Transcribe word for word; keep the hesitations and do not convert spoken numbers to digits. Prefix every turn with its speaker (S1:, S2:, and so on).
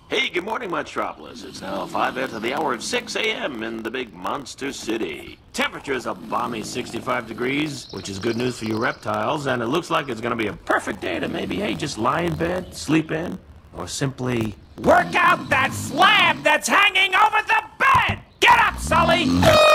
S1: Hey, good morning, Metropolis. It's now five after the hour of six A M in the big monster city. Temperature is a balmy sixty-five degrees, which is good news for you reptiles, and it looks like it's going to be a perfect day to maybe, hey, just lie in bed, sleep in, or simply work out that slab that's hanging over the bed! Get up, Sully!